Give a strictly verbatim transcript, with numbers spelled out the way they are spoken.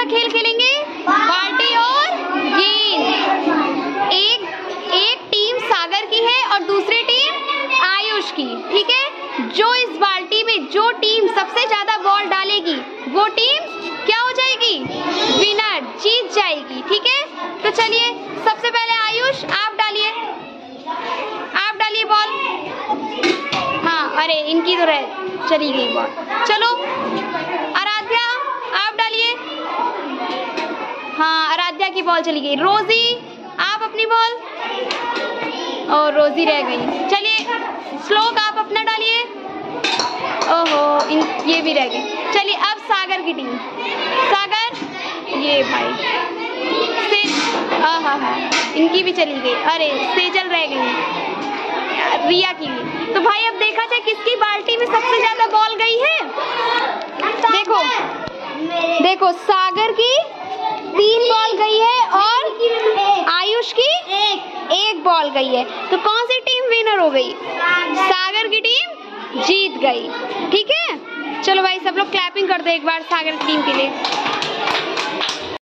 खेल खेलेंगे, बाल्टी और गेंद। एक एक टीम सागर की है और दूसरी टीम आयुष की, ठीक है। जो इस बाल्टी में जो टीम सबसे ज्यादा बॉल डालेगी वो टीम क्या हो जाएगी, विनर, जीत जाएगी, ठीक है। तो चलिए सबसे पहले आयुष आप डालिए, आप डालिए बॉल। हाँ, अरे इनकी तो रह चली गई बॉल। चलो आराध्या आप डालिए। हाँ, आराध्या की बॉल चली गई। रोजी आप अपनी बॉल, और रोजी रह गई। चलिए श्लोक आप अपना डालिए। ओहो, इन ये भी रह गए। चलिए अब सागर की टीम, सागर ये भाई से, हाँ हाँ इनकी भी चली गई। अरे सेजल रह गई, रिया की भी। तो भाई अब देखा जाए किसकी बाल्टी में सबसे ज्यादा बॉल गई है। देखो देखो सागर की तीन बॉल गई है और आयुष की एक एक बॉल गई है। तो कौन सी टीम विनर हो गई, सागर की टीम जीत गई, ठीक है। चलो भाई सब लोग क्लैपिंग कर दो एक बार सागर की टीम के लिए।